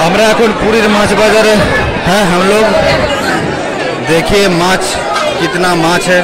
আমরা এখন পুরীর মাছ বাজারে हैं हम लोग। देखिए माछ, कितना माछ है।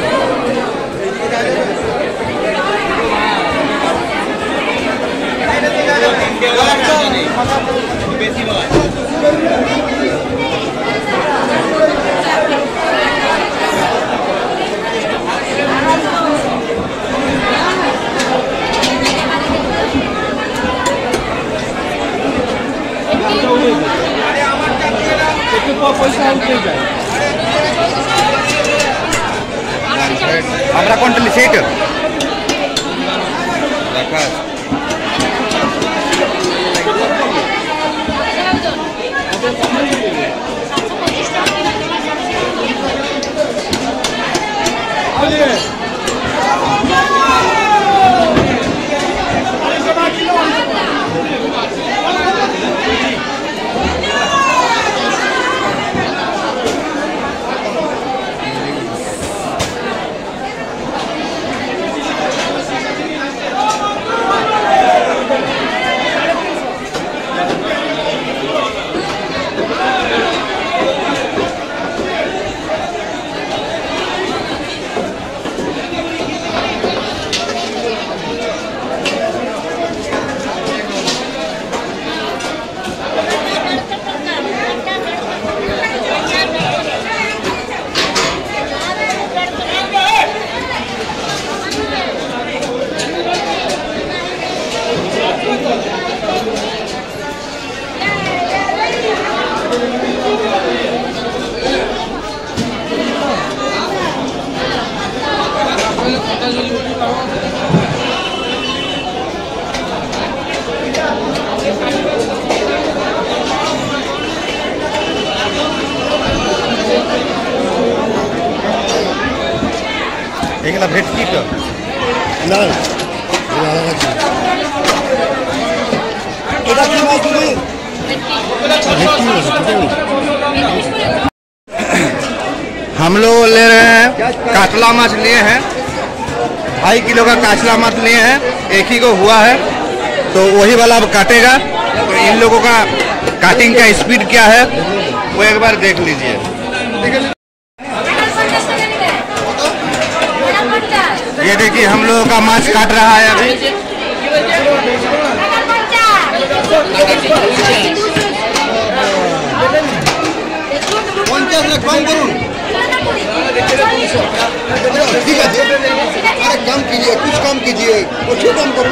আমরা কোনটা নিছি এটা রাখা এগুলা ভেটকি তো না, এটা আলাদা আছে। এটা কি মাছ তুমি? हम लोग ले रहे हैं कातला माछ लिए हैं, 2.5 किलो का कातला माछ लिए हैं। एक ही को हुआ है तो वही वाला अब काटेगा। तो इन लोगों का काटिंग का स्पीड क्या है वो एक बार देख लीजिए। ये देखिए हम लोगों का माछ काट रहा है अभी। ठीक है, अरे कम कीजिए, कुछ कम कीजिए, कुछ कम करो।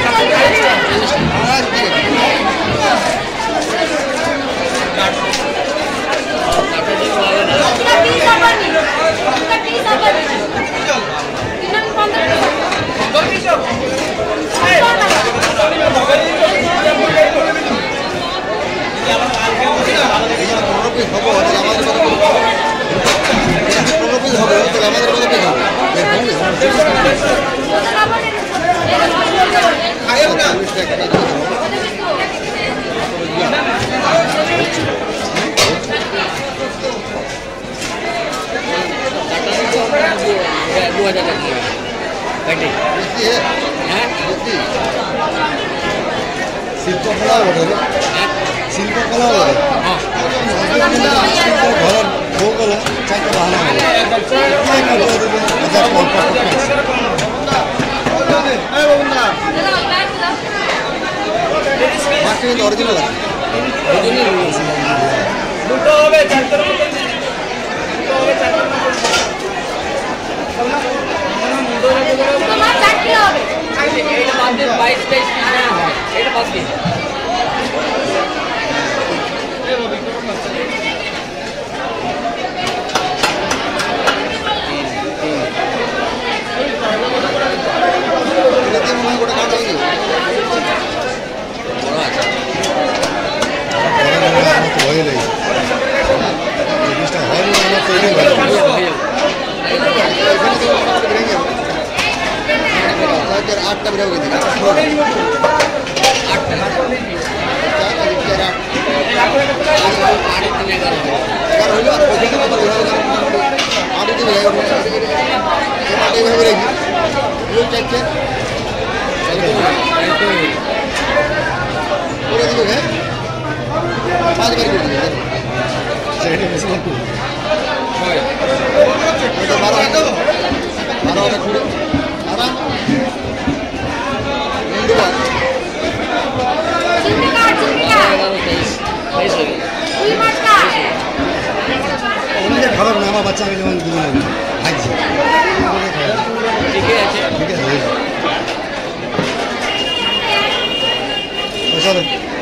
শিল্পকলা বটে, শিল্পকলা বটে। ঘরের বউগুলো চাইতে ভালো অরিজিনাল আছে। खबर नामा बच्चा के जवन भाग जी ठीक है चलो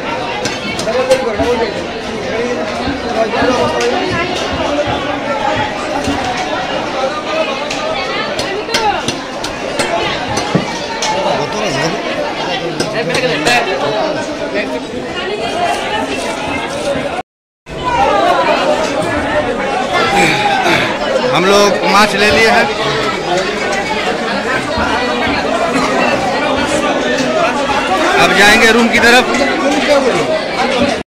हम लोग माछ ले लिए हैं। अब जाएंगे रूम की तरफ।